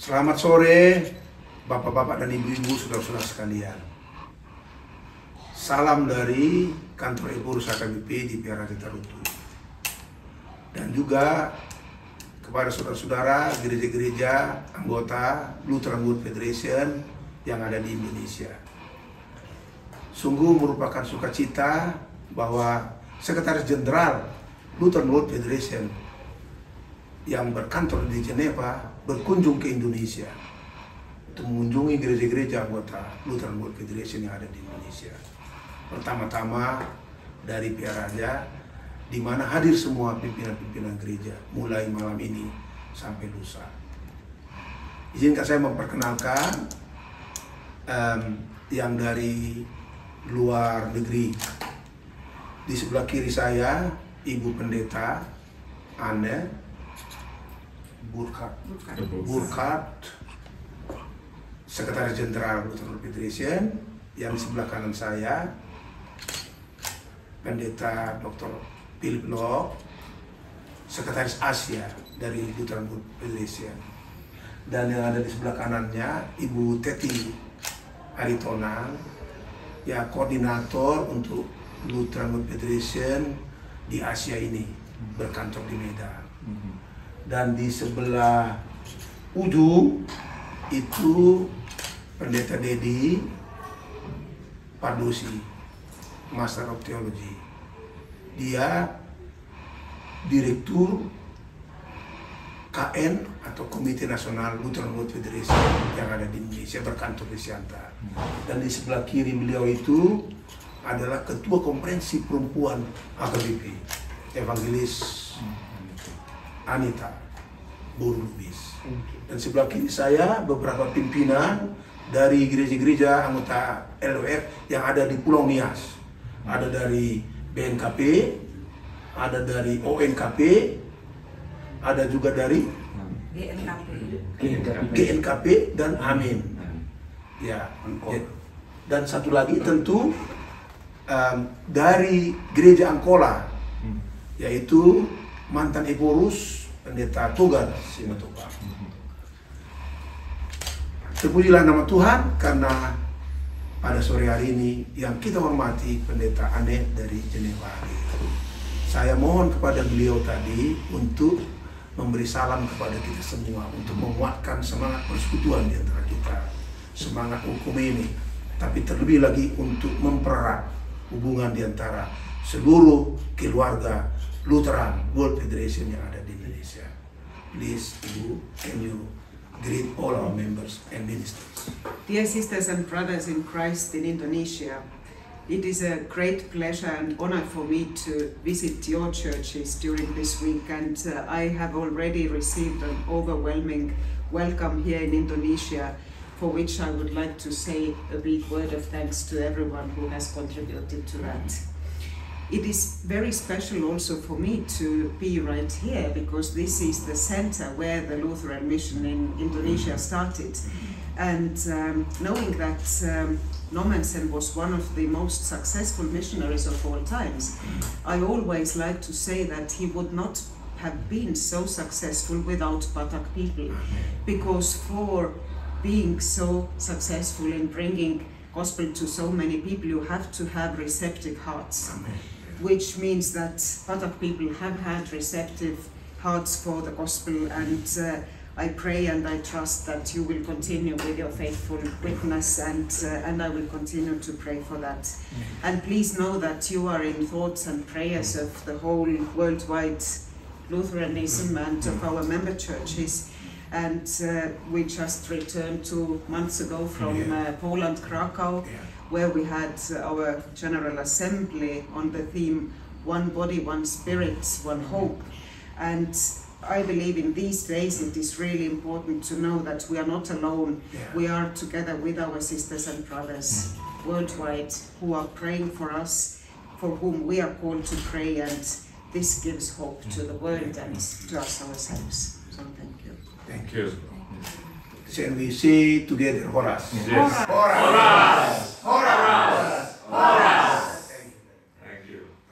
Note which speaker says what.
Speaker 1: Selamat sore, Bapak-bapak dan Ibu-ibu, saudara-saudara sekalian. Salam dari kantor Pengurus HKBP di PRA Tarutu. Dan juga kepada saudara-saudara gereja-gereja anggota Lutheran World Federation yang ada di Indonesia. Sungguh merupakan sukacita bahwa Sekretaris Jenderal Lutheran World Federation yang berkantor di Jenewa berkunjung ke Indonesia untuk mengunjungi gereja-gereja anggota Lutheran World Federation yang ada di Indonesia. Pertama-tama dari PRA, di mana hadir semua pimpinan-pimpinan gereja mulai malam ini sampai lusa. Izinkan saya memperkenalkan yang dari luar negeri. Di sebelah kiri saya Ibu Pendeta Anne Burkhardt, Sekretaris Jenderal Lutheran Federation. Yang di sebelah kanan saya Pendeta Dr. Philip Law, Sekretaris Asia dari Lutheran Federation. Dan yang ada di sebelah kanannya Ibu Teti Aritonang, ya, koordinator untuk Lutheran Federation di Asia ini, berkantor di Medan. Dan di sebelah ujung itu Pendeta Dedi Pardosi, Master of Theology. Dia Direktur KN atau Komite Nasional Lutheran World Federation yang ada di Indonesia, berkantor di Siantar. Dan di sebelah kiri beliau itu adalah Ketua Konferensi Perempuan HKBP, Evangelis Anita Burubis. Dan sebelah kiri saya beberapa pimpinan dari gereja-gereja anggota LWF yang ada di Pulau Nias. Ada dari BNKP, ada dari ONKP, ada juga dari GNKP dan Amin. Ya. Dan satu lagi tentu dari gereja Angkola, yaitu mantan Eporus Pendeta Togar Simatopang. Terpujilah nama Tuhan karena pada sore hari ini yang kita hormati Pendeta Anne dari Jenewa. Saya mohon kepada beliau tadi untuk memberi salam kepada kita semua, untuk menguatkan semangat persekutuan di antara kita, semangat hukum ini, tapi terlebih lagi untuk mempererat hubungan di antara seluruh keluarga Lutheran World Federation yang ada di Indonesia. Please, Ibu, can you greet all our members and ministers?
Speaker 2: Dear sisters and brothers in Christ in Indonesia, it is a great pleasure and honor for me to visit your churches during this week, and I have already received an overwhelming welcome here in Indonesia, for which I would like to say a big word of thanks to everyone who has contributed to that. It is very special also for me to be right here, because this is the center where the Lutheran mission in Indonesia started. And knowing that Nommensen was one of the most successful missionaries of all times, I always like to say that he would not have been so successful without Batak people, because for being so successful in bringing gospel to so many people, you have to have receptive hearts.
Speaker 1: Amen.
Speaker 2: Which means that Batak people have had receptive hearts for the gospel, and I pray and I trust that you will continue with your faithful witness, and I will continue to pray for that. And please know that you are in thoughts and prayers of the whole worldwide Lutheranism and of our member churches. And we just returned 2 months ago from Poland, Krakow, where we had our General Assembly on the theme One Body, One Spirit, One Hope. And I believe in these days it is really important to know that we are not alone. We are together with our sisters and brothers worldwide who are praying for us, for whom we are called to pray, and this gives hope to the world and to us ourselves. So thank you.
Speaker 1: Thank you. Shall we say together, Horas?
Speaker 3: Yes.
Speaker 1: Horas! Horas! Horas! Horas!